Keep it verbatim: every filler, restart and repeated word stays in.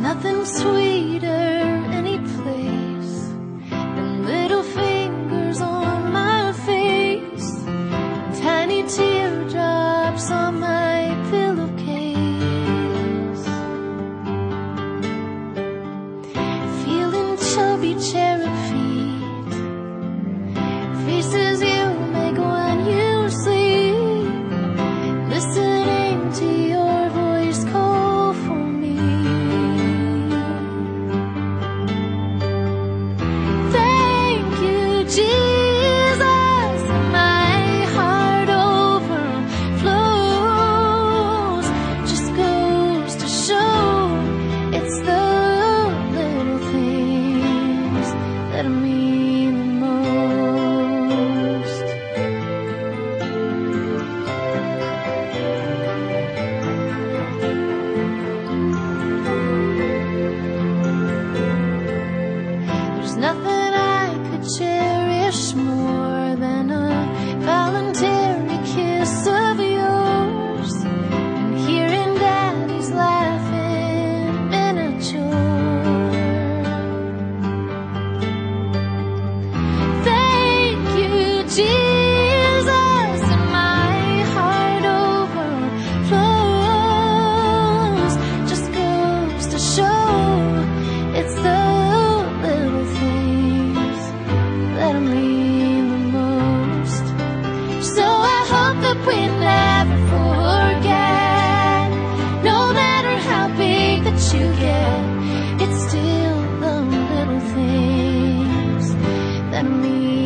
nothing sweeter any place than little fingers on my face and tiny teardrops on my pillowcase. Feeling chubby cherub feet, faces you make when you sleep, listening to your voice call for me. Thank you, Jesus, my heart overflows. Just goes to show it's the little things that mean the most. There's nothing I could cherish more than a voluntary kiss of yours and hearing Daddy's laughing miniature. Thank you, Jesus, and my heart overflows. Just goes to show it's the little things that mean the most. So I hope that we never forget, no matter how big that you get, it's still the little things that mean